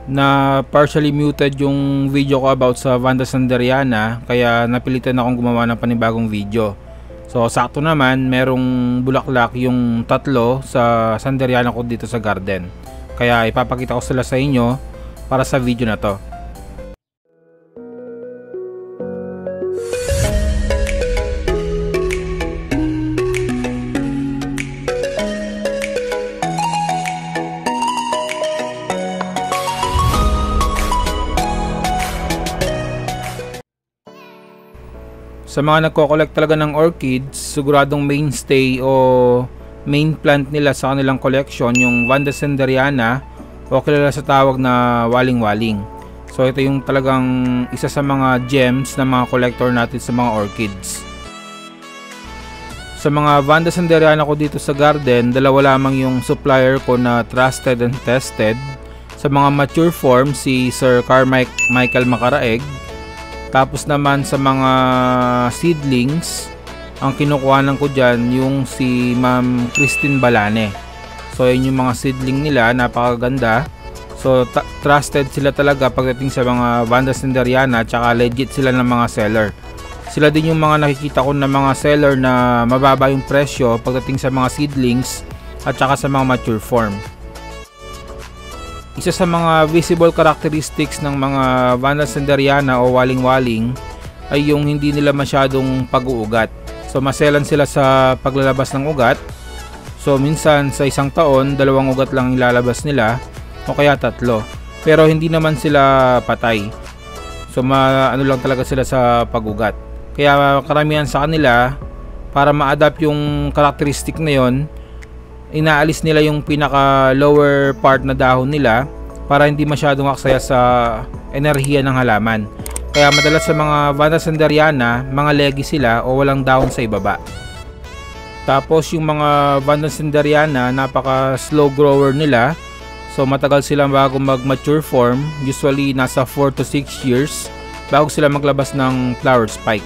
na partially muted yung video ko about sa Vanda Sanderiana, kaya napilitan akong gumawa ng panibagong video. So sakto naman, merong bulaklak yung tatlo sa Sanderiana ko dito sa garden, kaya ipapakita ko sila sa inyo para sa video na to. Sa mga nagko-collect talaga ng orchids, siguradong mainstay o main plant nila sa kanilang collection yung Vanda Sanderiana o kilala sa tawag na waling-waling. So ito yung talagang isa sa mga gems na mga collector natin sa mga orchids. Sa mga Vanda Sanderiana ko dito sa garden, dalawa lamang yung supplier ko na trusted and tested. Sa mga mature form, si Sir Carmichael Macaraeg. Tapos naman sa mga seedlings, ang kinukuhanan ko dyan yung si Ma'am Christine Balane. So yun yung mga seedling nila, napakaganda. So trusted sila talaga pagdating sa mga Vanda Sanderiana, tsaka legit sila ng mga seller. Sila din yung mga nakikita ko na mga seller na mababa yung presyo pagdating sa mga seedlings at tsaka sa mga mature form. Isa sa mga visible characteristics ng mga Vanda Sanderiana o waling-waling ay yung hindi nila masyadong pag-uugat. So maselan sila sa paglalabas ng ugat. So minsan sa isang taon, 2 ugat lang ilalabas nila o kaya 3. Pero hindi naman sila patay. So ano lang talaga sila sa pag-ugat. Kaya karamihan sa kanila, para ma-adapt yung characteristic na yon, inaalis nila yung pinaka lower part na dahon nila para hindi masyadong aksaya sa enerhiya ng halaman. Kaya madalas sa mga Vanda Sanderiana, mga leggy sila o walang dahon sa ibaba. Tapos yung mga Vanda Sanderiana, napaka slow grower nila. So matagal sila bago mag-mature form, usually nasa 4 to 6 years bago sila maglabas ng flower spike.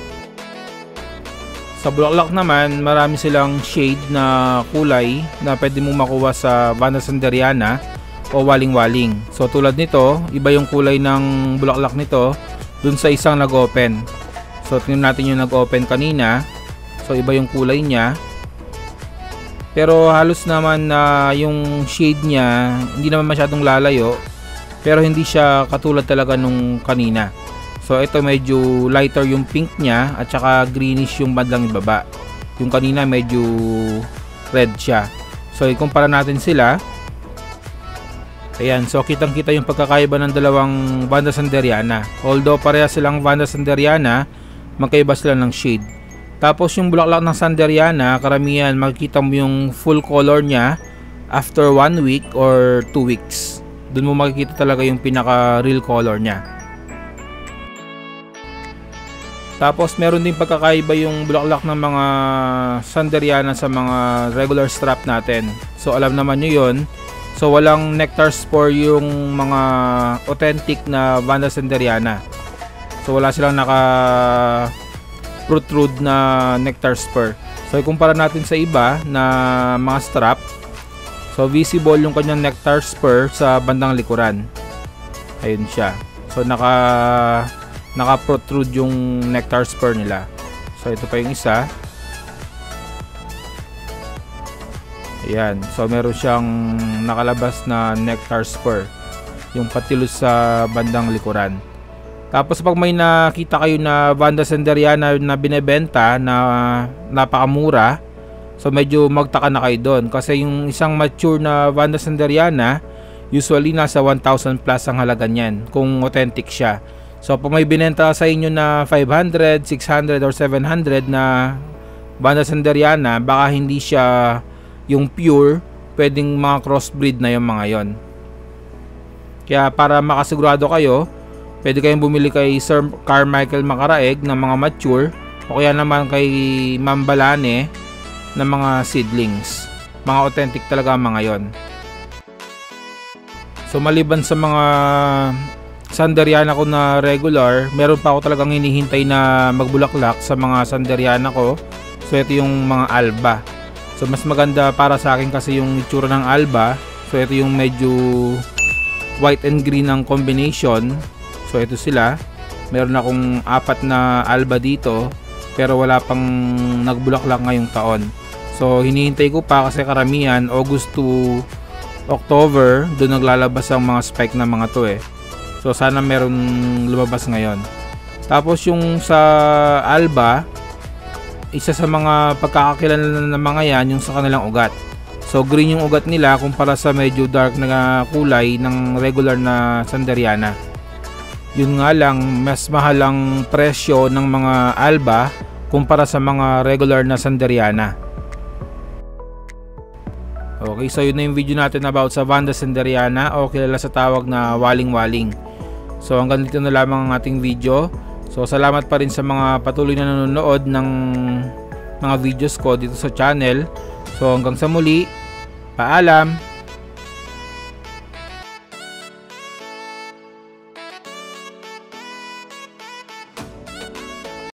Sa bulaklak naman, marami silang shade na kulay na pwede mong makuha sa Vanda Sanderiana o waling-waling. So tulad nito, iba yung kulay ng bulaklak nito dun sa isang nag-open. So tingnan natin yung nag-open kanina. So iba yung kulay niya. Pero halos naman na yung shade niya hindi naman masyadong lalayo, pero hindi siya katulad talaga nung kanina. So ito medyo lighter yung pink niya at saka greenish yung bandang ibaba. Yung kanina medyo red siya. So ikumpara natin sila. Ayan, so kitang-kita yung pagkakaiba ng dalawang Vanda Sanderiana. Although pareha silang Vanda Sanderiana, magkaiba sila ng shade. Tapos yung bulaklak ng Sanderiana, karamihan makikita mo yung full color niya after 1 week or 2 weeks. Doon mo makikita talaga yung pinaka real color niya. Tapos meron din pagkakaiba yung bulaklak ng mga Sanderiana sa mga regular strap natin. So alam naman nyo yun. So walang nectar spore yung mga authentic na Vanda Sanderiana. So wala silang naka protrude na nectar spore. So ikumpara natin sa iba na mga strap. So visible yung kanyang nectar spur sa bandang likuran. Ayun siya. So naka-protrude yung nectar spur nila. So ito pa yung isa. Ayan. So meron siyang nakalabas na nectar spur. Yung patilos sa bandang likuran. Tapos pag may nakita kayo na Vanda Sanderiana na binebenta na napakamura, so medyo magtaka na kayo doon. Kasi yung isang mature na Vanda Sanderiana, usually nasa 1,000 plus ang halaga niyan kung authentic siya. So pag may binenta sa inyo na 500, 600 or 700 na Vanda Sanderiana, baka hindi siya yung pure, pwedeng mga crossbreed na yung mga yon. Kaya para makasigurado kayo, pwede kayong bumili kay Sir Carmichael Macaraeg ng mga mature o kaya naman kay Ma'am Balane ng mga seedlings. Mga authentic talaga mga yon. So maliban sa mga Sanderiana ko na regular, meron pa ako talagang hinihintay na magbulaklak sa mga Sanderiana ko. So ito yung mga Alba. So mas maganda para sa akin kasi yung itsura ng Alba. So ito yung medyo white and green ang combination. So ito sila. Meron akong 4 na alba dito, pero wala pang nagbulaklak ngayong taon. So hinihintay ko pa kasi karamihan August to October doon naglalabas ang mga spike na mga to eh. So sana meron lumabas ngayon. Tapos yung sa alba, isa sa mga pagkakakilala ng mga yan yung sa kanilang ugat. So green yung ugat nila kumpara sa medyo dark na kulay ng regular na Sanderiana. Yun nga lang, mas mahal ang presyo ng mga alba kumpara sa mga regular na Sanderiana. Okay, so yun na yung video natin about sa Vanda Sanderiana o kilala sa tawag na waling-waling. So hanggang dito na lamang ang ating video. So salamat pa rin sa mga patuloy na nanonood ng mga videos ko dito sa channel. So hanggang sa muli, paalam!